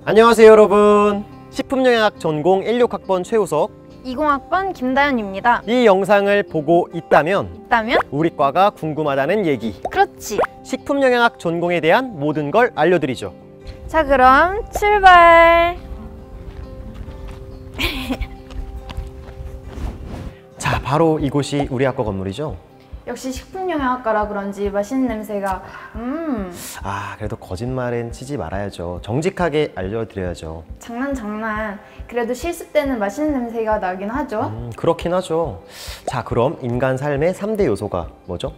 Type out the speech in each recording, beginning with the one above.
안녕하세요 여러분, 식품영양학 전공 16학번 최우석, 20학번 김다연입니다. 이 영상을 보고 있다면 우리 과가 궁금하다는 얘기, 그렇지. 식품영양학 전공에 대한 모든 걸 알려드리죠. 자, 그럼 출발. 자, 바로 이곳이 우리 학과 건물이죠. 역시 식품영양학과라 그런지 맛있는 냄새가 그래도 거짓말은 치지 말아야죠. 정직하게 알려드려야죠. 장난. 그래도 실습 때는 맛있는 냄새가 나긴 하죠. 그렇긴 하죠. 자, 그럼 인간 삶의 3대 요소가 뭐죠?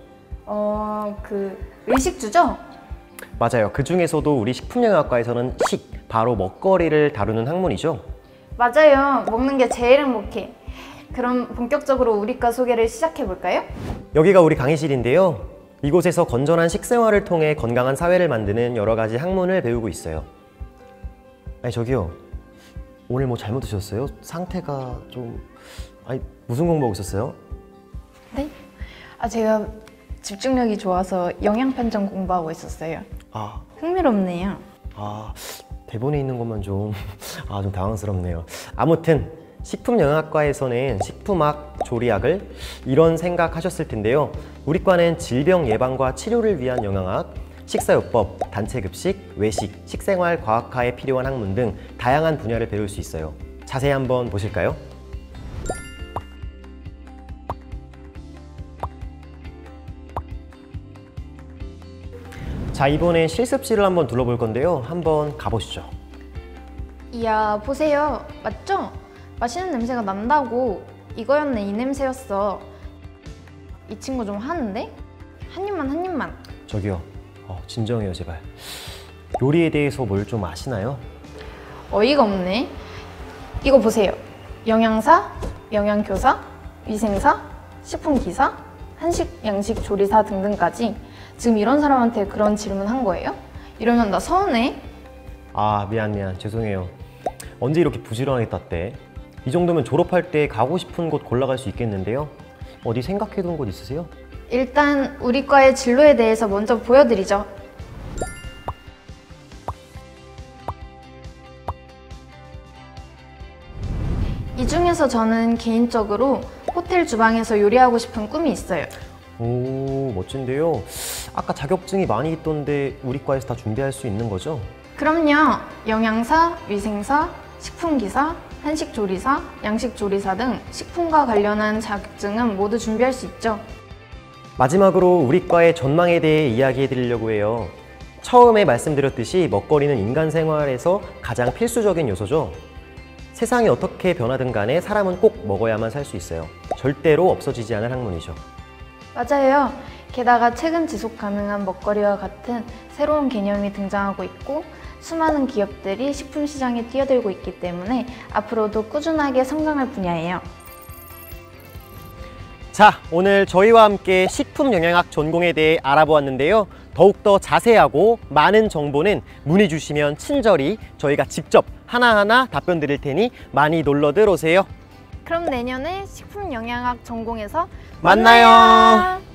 의식주죠? 맞아요. 그 중에서도 우리 식품영양학과에서는 바로 먹거리를 다루는 학문이죠. 맞아요. 먹는 게 제일 행복해. 그럼 본격적으로 우리과 소개를 시작해볼까요? 여기가 우리 강의실인데요. 이곳에서 건전한 식생활을 통해 건강한 사회를 만드는 여러 가지 학문을 배우고 있어요. 아니 저기요, 오늘 뭐 잘못 드셨어요? 상태가 좀... 무슨 공부하고 있었어요? 네? 제가 집중력이 좋아서 영양판정 공부하고 있었어요. 흥미롭네요. 대본에 있는 것만 좀 당황스럽네요. 아무튼 식품영양학과에서는 식품학, 조리학을 이런 생각하셨을 텐데요. 우리 과는 질병 예방과 치료를 위한 영양학, 식사요법, 단체급식, 외식, 식생활 과학화에 필요한 학문 등 다양한 분야를 배울 수 있어요. 자세히 한번 보실까요? 자, 이번엔 실습실을 한번 둘러볼 건데요. 한번 가보시죠. 이야, 보세요. 맞죠? 맛있는 냄새가 난다고. 이거였네, 이 냄새였어. 이 친구 좀 하는데? 한 입만. 저기요, 진정해요 제발. 요리에 대해서 뭘 좀 아시나요? 어이가 없네. 이거 보세요. 영양사, 영양교사, 위생사, 식품기사, 한식, 양식, 조리사 등등까지. 지금 이런 사람한테 그런 질문 한 거예요? 이러면 나 서운해. 미안 죄송해요. 언제 이렇게 부지런하게 땄대? 이 정도면 졸업할 때 가고 싶은 곳 골라갈 수 있겠는데요. 어디 생각해둔 곳 있으세요? 일단 우리 과의 진로에 대해서 먼저 보여드리죠. 이 중에서 저는 개인적으로 호텔 주방에서 요리하고 싶은 꿈이 있어요. 오, 멋진데요. 아까 자격증이 많이 있던데 우리 과에서 다 준비할 수 있는 거죠? 그럼요. 영양사, 위생사, 식품기사, 한식조리사, 양식조리사 등 식품과 관련한 자격증은 모두 준비할 수 있죠. 마지막으로 우리 과의 전망에 대해 이야기해 드리려고 해요. 처음에 말씀드렸듯이 먹거리는 인간 생활에서 가장 필수적인 요소죠. 세상이 어떻게 변하든 간에 사람은 꼭 먹어야만 살 수 있어요. 절대로 없어지지 않을 학문이죠. 맞아요. 게다가 최근 지속 가능한 먹거리와 같은 새로운 개념이 등장하고 있고 수많은 기업들이 식품 시장에 뛰어들고 있기 때문에 앞으로도 꾸준하게 성장할 분야예요. 자, 오늘 저희와 함께 식품영양학 전공에 대해 알아보았는데요. 더욱더 자세하고 많은 정보는 문의 주시면 친절히 저희가 직접 하나하나 답변 드릴 테니 많이 놀러들 오세요. 그럼 내년에 식품영양학 전공에서 만나요.